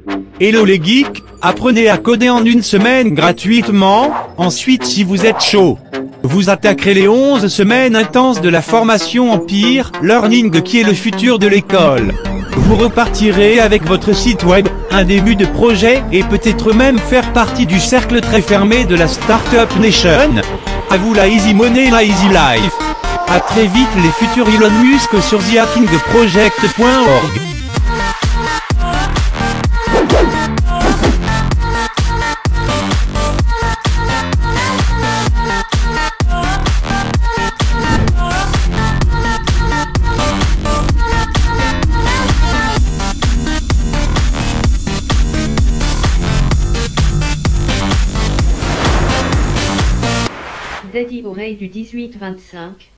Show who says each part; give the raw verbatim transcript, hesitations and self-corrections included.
Speaker 1: Hello les geeks, apprenez à coder en une semaine gratuitement. Ensuite, si vous êtes chaud, vous attaquerez les onze semaines intenses de la formation Empire Learning qui est le futur de l'école. Vous repartirez avec votre site web, un début de projet et peut-être même faire partie du cercle très fermé de la Startup Nation. À vous la easy money, la easy life. À très vite les futurs Elon Musk sur the hacking project point org.
Speaker 2: Daddy Oreille du dix-huit vingt-cinq.